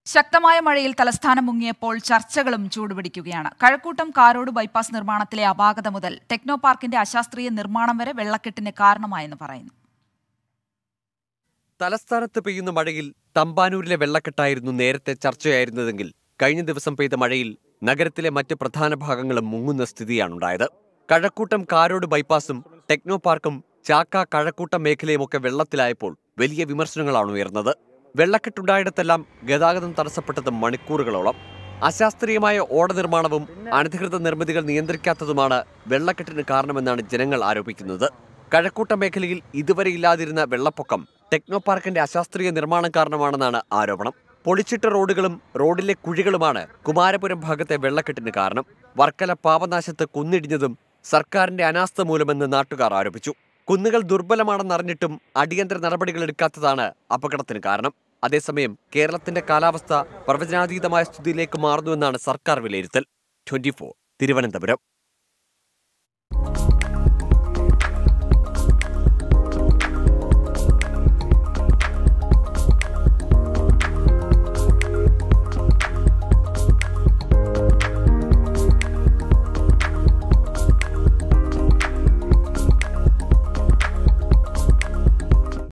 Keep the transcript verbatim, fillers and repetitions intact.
ശക്തമായ മഴയിൽ തലസ്ഥാനം മുങ്ങിയപ്പോൾ ചർച്ചകളും ചൂടുപിടിക്കുകയാണ്. കഴക്കൂട്ടം കാരോട് ബൈപ്പാസ് നിർമ്മാണത്തിലെ അപാകത മുതൽ ടെക്നോ പാർക്കിന്റെ അശാസ്ത്രീയ നിർമ്മാണം വരെ വെള്ളക്കെട്ടിന് കാരണമായെന്ന് പറയുന്നു. തലസ്ഥാനത്ത് പെയ്യുന്ന മഴയിൽ തമ്പാനൂരിലെ വെള്ളക്കെട്ടായിരുന്നു നേരത്തെ ചർച്ചയായിരുന്നതെങ്കിൽ കഴിഞ്ഞ ദിവസം പെയ്ത മഴയിൽ നഗരത്തിലെ മറ്റ് പ്രധാന ഭാഗങ്ങളും മുങ്ങുന്ന സ്ഥിതിയാണുണ്ടായത്. കഴക്കൂട്ടം കാരോട് ബൈപ്പാസും ടെക്നോ പാർക്കും ചാക്ക കഴക്കൂട്ടം മേഖലയുമൊക്കെ വെള്ളത്തിലായപ്പോൾ വലിയ വിമർശനങ്ങളാണ് ഉയർന്നത്. വെള്ളക്കെട്ടുണ്ടായിടത്തെല്ലാം ഗതാഗതം തടസ്സപ്പെട്ടത് മണിക്കൂറുകളോളം. അശാസ്ത്രീയമായ ഓട നിർമ്മാണവും അനധികൃത നിർമ്മിതികൾ നിയന്ത്രിക്കാത്തതുമാണ് വെള്ളക്കെട്ടിന് കാരണമെന്നാണ് ജനങ്ങൾ ആരോപിക്കുന്നത്. കഴക്കൂട്ടം മേഖലയിൽ ഇതുവരെ ഇല്ലാതിരുന്ന വെള്ളപ്പൊക്കം ടെക്നോ പാർക്കിന്റെ അശാസ്ത്രീയ നിർമ്മാണം കാരണമാണെന്നാണ് ആരോപണം. പൊളിച്ചിട്ട റോഡുകളും റോഡിലെ കുഴികളുമാണ് കുമാരപുരം ഭാഗത്തെ വെള്ളക്കെട്ടിന് കാരണം. വർക്കല പാപനാശത്ത് കുന്നിടിഞ്ഞതും സർക്കാരിന്റെ അനാസ്ഥ മൂലമെന്ന് നാട്ടുകാർ ആരോപിച്ചു. കുന്നുകൾ ദുർബലമാണെന്നറിഞ്ഞിട്ടും അടിയന്തര നടപടികൾ എടുക്കാത്തതാണ് അപകടത്തിന് കാരണം. അതേസമയം കേരളത്തിന്റെ കാലാവസ്ഥ പ്രവചനാതീതമായ സ്ഥിതിയിലേക്ക് മാറുന്നുവെന്നാണ് സർക്കാർ വിലയിരുത്തൽ. Twenty four Thiruvananthapuram.